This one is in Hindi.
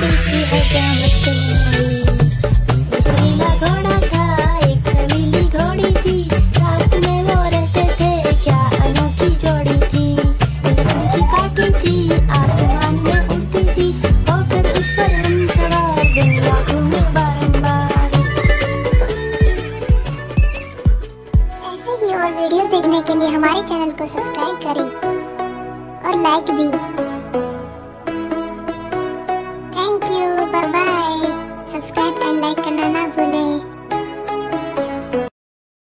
की हजामत चमीला घोड़ा था, एक चमीली घोड़ी थी, साथ में वो रहते थे, क्या अनोखी जोड़ी थी। लकड़ी की काठी थी, आसमान में उड़ती थी, होकर उस पर हम सवार दुनिया घूमे बारंबार। ऐसे ही और वीडियोस देखने के लिए हमारे चैनल को सब्सक्राइब करें और लाइक भी। Thank you, bye bye. Subscribe and like करना ना भूलें।